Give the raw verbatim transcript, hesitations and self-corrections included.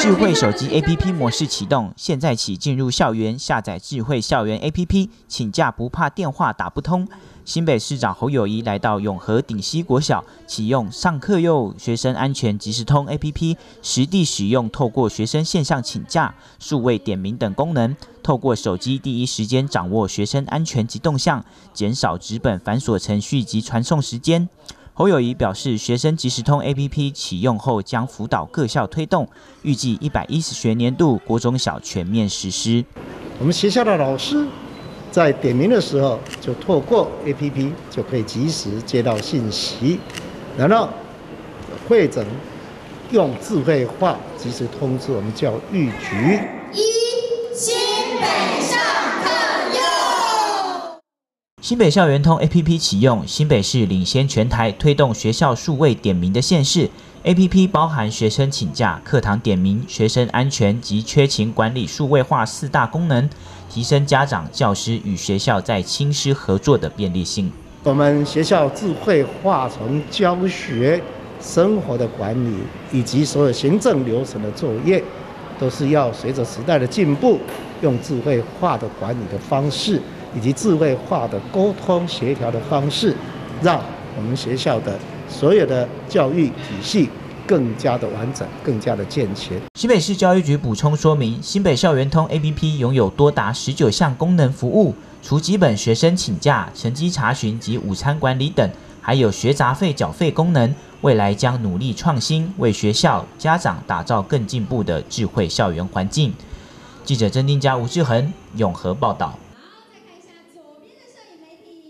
智慧手机 A P P 模式启动，现在起进入校园下载智慧校园 A P P， 请假不怕电话打不通。新北市长侯友宜来到永和顶溪国小，启用上课哟学生安全即时通 A P P， 实地使用，透过学生线上请假、数位点名等功能，透过手机第一时间掌握学生安全及动向，减少纸本繁琐程序及传送时间。侯友宜表示，学生即时通 A P P 启用后，将辅导各校推动，预计一百一十学年度国中小全面实施。 我们学校的老师在点名的时候，就透过 A P P 就可以及时接到信息，然后会诊用智慧化及时通知我们教育局。 一新北上课哟。 新北校园通 A P P 启用，新北市领先全台推动学校数位点名的县市。A P P 包含学生请假、课堂点名、学生安全及缺勤管理数位化四大功能，提升家长、教师与学校在亲师合作的便利性。 我们学校智慧化从教学、生活的管理以及所有行政流程的作业，都是要随着时代的进步，用智慧化的管理的方式，以及智慧化的沟通协调的方式，让我们学校的所有的教育体系更加的完整，更加的健全。 新北市教育局补充说明，新北校园通 A P P 拥有多达十九项功能服务，除基本学生请假、成绩查询及午餐管理等，还有学杂费缴费功能。未来将努力创新，为学校、家长打造更进步的智慧校园环境。记者曾定佳、吴志恒，永和报道。